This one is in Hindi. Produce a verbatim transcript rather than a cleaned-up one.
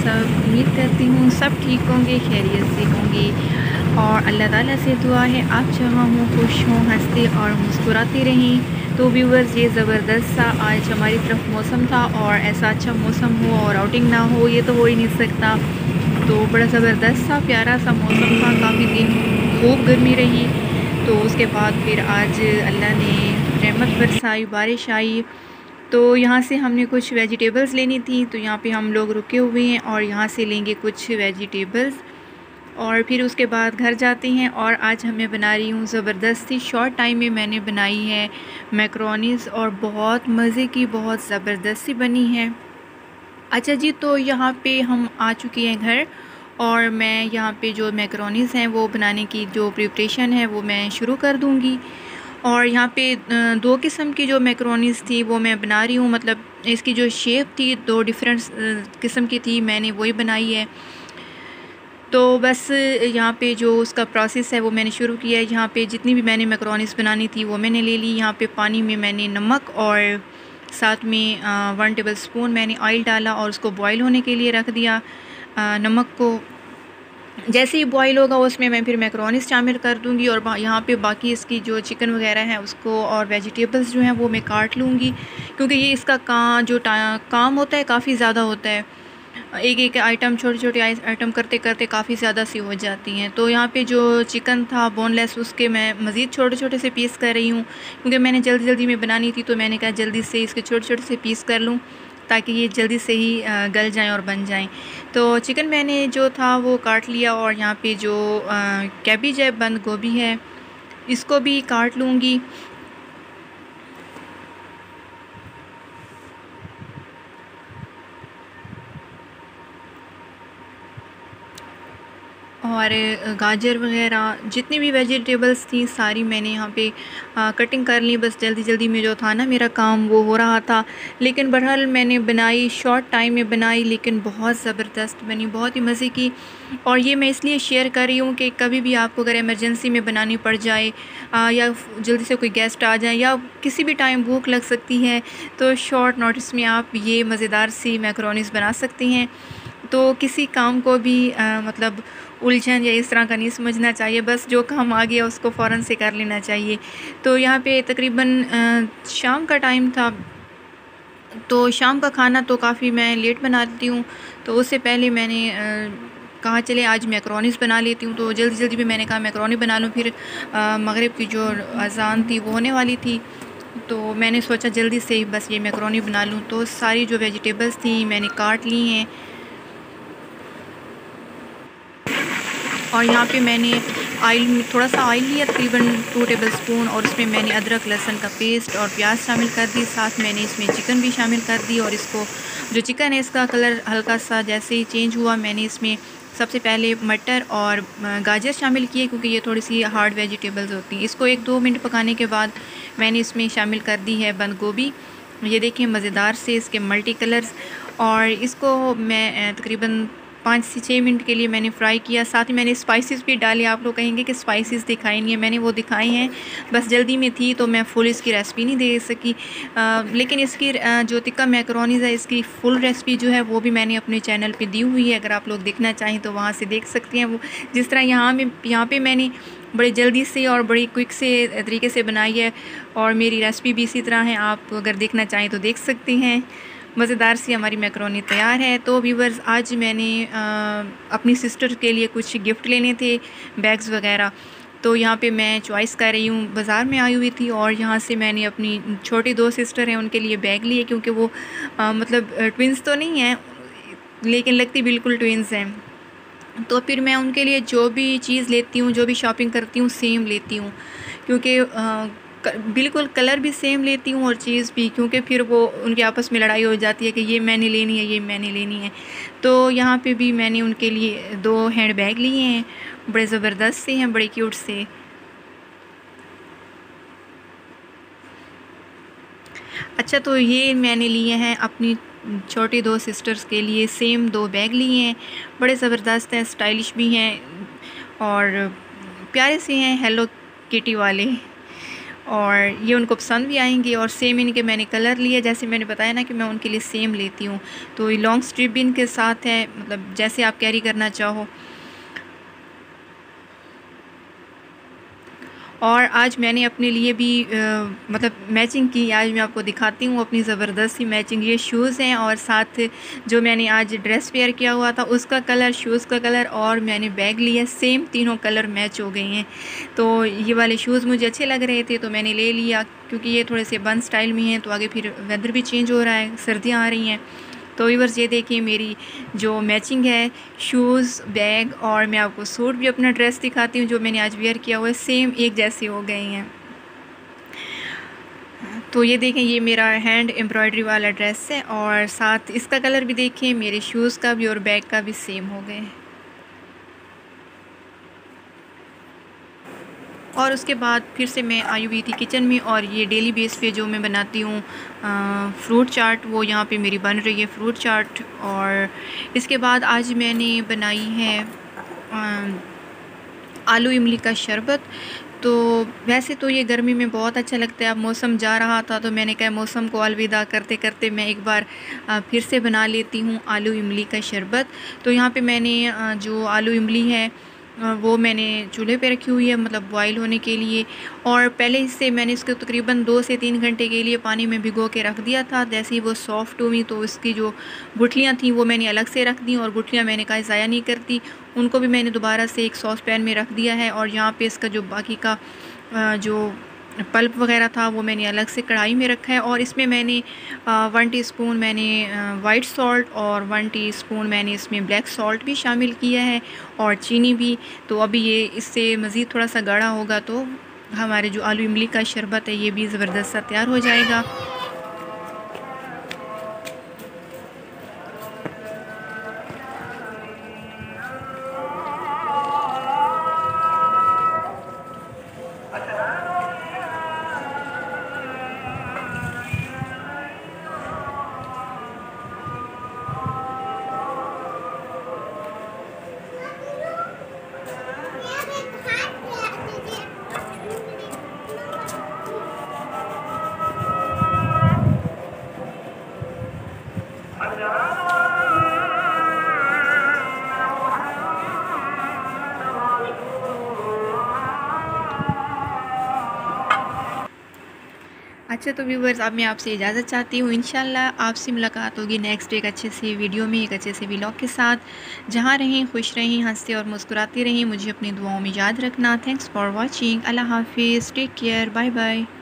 सब? उम्मीद करती हूँ सब ठीक होंगे, खैरियत से होंगे और अल्लाह ताला से दुआ है आप जहाँ हों खुश हों, हंसते और मुस्कुराते रहें। तो व्यूअर्स, ये ज़बरदस्त सा आज हमारी तरफ मौसम था और ऐसा अच्छा मौसम हो और आउटिंग ना हो ये तो हो ही नहीं सकता। तो बड़ा ज़बरदस्त सा प्यारा सा मौसम था, काफ़ी दिन खूब गर्मी रही। तो उसके बाद फिर आज अल्लाह ने रहमत बरसाई, बारिश आई। तो यहाँ से हमने कुछ वेजिटेबल्स लेनी थी, तो यहाँ पे हम लोग रुके हुए हैं और यहाँ से लेंगे कुछ वेजिटेबल्स और फिर उसके बाद घर जाते हैं। और आज हमें बना रही हूँ ज़बरदस्ती, शॉर्ट टाइम में मैंने बनाई है मैक्रोनीज़ और बहुत मज़े की, बहुत ज़बरदस्ती बनी है। अच्छा जी, तो यहाँ पे हम आ चुके हैं घर और मैं यहाँ पे जो मैक्रोनीज़ हैं वो बनाने की जो प्रिपरेशन है वो मैं शुरू कर दूँगी। और यहाँ पे दो किस्म की जो मैक्रोनीज़ थी वो मैं बना रही हूँ, मतलब इसकी जो शेप थी दो डिफरेंट किस्म की थी, मैंने वही बनाई है। तो बस यहाँ पे जो उसका प्रोसेस है वो मैंने शुरू किया है। यहाँ पे जितनी भी मैंने मैक्रोनीज़ बनानी थी वो मैंने ले ली। यहाँ पे पानी में मैंने नमक और साथ में वन टेबल स्पून मैंने ऑयल डाला और उसको बॉईल होने के लिए रख दिया। आ, नमक को जैसे ही बॉईल होगा उसमें मैं फिर मैक्रोनीज़ शामिल कर दूंगी और यहाँ पे बाकी इसकी जो चिकन वगैरह है उसको और वेजिटेबल्स जो हैं वो मैं काट लूँगी, क्योंकि ये इसका काम जो काम होता है काफ़ी ज़्यादा होता है। एक एक आइटम छोटे छोटे आइटम करते करते काफ़ी ज़्यादा सी हो जाती हैं। तो यहाँ पे जो चिकन था बोनलेस उसके मैं मज़ीद छोटे छोटे से पीस कर रही हूँ, क्योंकि मैंने जल्दी जल्दी में बनानी थी तो मैंने कहा जल्दी से इसके छोटे छोटे से पीस कर लूँ ताकि ये जल्दी से ही गल जाएं और बन जाएं। तो चिकन मैंने जो था वो काट लिया और यहाँ पे जो कैबेज है, बंद गोभी है, इसको भी काट लूँगी। और गाजर वगैरह जितनी भी वेजिटेबल्स थी सारी मैंने यहाँ पे आ, कटिंग कर ली। बस जल्दी जल्दी में जो था ना मेरा काम वो हो रहा था, लेकिन बहरहाल मैंने बनाई, शॉर्ट टाइम में बनाई, लेकिन बहुत ज़बरदस्त बनी, बहुत ही मज़े की। और ये मैं इसलिए शेयर कर रही हूँ कि कभी भी आपको अगर इमरजेंसी में बनानी पड़ जाए आ, या जल्दी से कोई गेस्ट आ जाए या किसी भी टाइम भूख लग सकती है, तो शॉर्ट नोटिस में आप ये मज़ेदार सी मैक्रोनीज़ बना सकती हैं। तो किसी काम को भी आ, मतलब उलझन या इस तरह का नहीं समझना चाहिए, बस जो काम आ गया उसको फ़ौरन से कर लेना चाहिए। तो यहाँ पे तकरीबन शाम का टाइम था, तो शाम का खाना तो काफ़ी मैं लेट बनाती हूँ, तो उससे पहले मैंने आ, कहा चले आज मैक्रोनीज़ बना लेती हूँ। तो जल्दी जल्दी में मैंने कहा मैक्रोनी बना लूँ, फिर मगरिब की जो अज़ान थी वो होने वाली थी, तो मैंने सोचा जल्दी से बस ये मैक्रोनी बना लूँ। तो सारी जो वेजिटेबल्स थी मैंने काट ली हैं और यहाँ पे मैंने ऑयल, थोड़ा सा ऑयल लिया तकरीबन टू टेबल स्पून, और उसमें मैंने अदरक लहसुन का पेस्ट और प्याज शामिल कर दी, साथ मैंने इसमें चिकन भी शामिल कर दी। और इसको जो चिकन है इसका कलर हल्का सा जैसे ही चेंज हुआ मैंने इसमें सबसे पहले मटर और गाजर शामिल किए, क्योंकि ये थोड़ी सी हार्ड वेजिटेबल्स होती हैं। इसको एक दो मिनट पकाने के बाद मैंने इसमें शामिल कर दी है बंद गोभी। ये देखिए मज़ेदार से इसके मल्टी कलर्स, और इसको मैं तकरीबन पाँच से छः मिनट के लिए मैंने फ्राई किया। साथ ही मैंने स्पाइसेस भी डाले। आप लोग कहेंगे कि स्पाइसेस दिखाई नहीं है, मैंने वो दिखाए हैं, बस जल्दी में थी तो मैं फुल इसकी रेसिपी नहीं दे सकी। आ, लेकिन इसकी आ, जो टिक्का मैक्रोनीज़ है इसकी फ़ुल रेसिपी जो है वो भी मैंने अपने चैनल पे दी हुई है, अगर आप लोग देखना चाहें तो वहाँ से देख सकती हैं। वो जिस तरह यहाँ में यहाँ पर मैंने बड़ी जल्दी से और बड़ी क्विक से तरीके से बनाई है, और मेरी रेसिपी भी इसी तरह है, आप अगर देखना चाहें तो देख सकती हैं। मज़ेदार सी हमारी मैक्रोनी तैयार है। तो व्यूअर्स, आज मैंने आ, अपनी सिस्टर के लिए कुछ गिफ्ट लेने थे, बैग्स वगैरह, तो यहाँ पे मैं चॉइस कर रही हूँ। बाज़ार में आई हुई थी और यहाँ से मैंने अपनी छोटी दो सिस्टर हैं उनके लिए बैग लिए, क्योंकि वो आ, मतलब ट्विंस तो नहीं हैं लेकिन लगती बिल्कुल ट्विंस हैं। तो फिर मैं उनके लिए जो भी चीज़ लेती हूँ, जो भी शॉपिंग करती हूँ, सेम लेती हूँ, क्योंकि बिल्कुल कलर भी सेम लेती हूँ और चीज़ भी, क्योंकि फिर वो उनके आपस में लड़ाई हो जाती है कि ये मैंने लेनी है, ये मैंने लेनी है। तो यहाँ पे भी मैंने उनके लिए दो हैंड बैग लिए हैं, बड़े ज़बरदस्त से हैं, बड़े क्यूट से। अच्छा, तो ये मैंने लिए हैं अपनी छोटी दो सिस्टर्स के लिए, सेम दो बैग लिए हैं, बड़े ज़बरदस्त हैं, स्टाइलिश भी हैं और प्यारे से हैं, हेलो किटी वाले। और ये उनको पसंद भी आएंगे। और सेम इनके मैंने कलर लिए, जैसे मैंने बताया ना कि मैं उनके लिए सेम लेती हूँ। तो ये लॉन्ग स्ट्रिप भी इनके साथ है, मतलब जैसे आप कैरी करना चाहो। और आज मैंने अपने लिए भी आ, मतलब मैचिंग की। आज मैं आपको दिखाती हूँ अपनी ज़बरदस्त सी मैचिंग। ये शूज़ हैं और साथ जो मैंने आज ड्रेस वेयर किया हुआ था उसका कलर, शूज़ का कलर, और मैंने बैग लिया, सेम तीनों कलर मैच हो गए हैं। तो ये वाले शूज़ मुझे अच्छे लग रहे थे तो मैंने ले लिया, क्योंकि ये थोड़े से बन स्टाइल में हैं। तो आगे फिर वेदर भी चेंज हो रहा है, सर्दियाँ आ रही हैं। तो व्यूअर्स ये देखिए मेरी जो मैचिंग है, शूज़, बैग, और मैं आपको सूट भी अपना ड्रेस दिखाती हूँ जो मैंने आज वेयर किया हुआ है, सेम एक जैसे हो गए हैं। तो ये देखें, ये मेरा हैंड एम्ब्रॉयडरी वाला ड्रेस है और साथ इसका कलर भी देखें, मेरे शूज़ का भी और बैग का भी सेम हो गए। और उसके बाद फिर से मैं आई हुई थी किचन में, और ये डेली बेस पे जो मैं बनाती हूँ फ्रूट चाट, वो यहाँ पे मेरी बन रही है फ्रूट चाट। और इसके बाद आज मैंने बनाई है आ, आलू इमली का शरबत। तो वैसे तो ये गर्मी में बहुत अच्छा लगता है, अब मौसम जा रहा था तो मैंने कहा मौसम को अलविदा करते करते मैं एक बार फिर से बना लेती हूँ आलू इमली का शरबत। तो यहाँ पे मैंने जो आलू इमली है वो मैंने चूल्हे पे रखी हुई है, मतलब बॉईल होने के लिए। और पहले इससे मैंने इसको तकरीबन दो से तीन घंटे के लिए पानी में भिगो के रख दिया था। जैसे ही वो सॉफ़्ट हुई तो इसकी जो गुठलियाँ थी वो मैंने अलग से रख दी, और गुठलियाँ मैंने कहा ज़ाया नहीं करती, उनको भी मैंने दोबारा से एक सॉस पैन में रख दिया है। और यहाँ पे इसका जो बाकी का जो पल्प वगैरह था वो मैंने अलग से कढ़ाई में रखा है। और इसमें मैंने वन टीस्पून मैंने वाइट सॉल्ट और वन टीस्पून मैंने इसमें ब्लैक सॉल्ट भी शामिल किया है, और चीनी भी। तो अभी ये इससे मज़ीद थोड़ा सा गाढ़ा होगा तो हमारे जो आलू इमली का शरबत है ये भी ज़बरदस्त सा तैयार हो जाएगा। अच्छा तो व्यूवर्स, अब मैं आपसे इजाज़त चाहती हूँ। इंशाल्लाह आपसे मुलाकात होगी नेक्स्ट एक अच्छे से वीडियो में, एक अच्छे से व्लॉग के साथ। जहाँ रहें खुश रहें, हंसते और मुस्कुराते रहें, मुझे अपनी दुआओं में याद रखना। Thanks for watching. अल्लाह हाफिज़, टेक केयर, बाय बाय।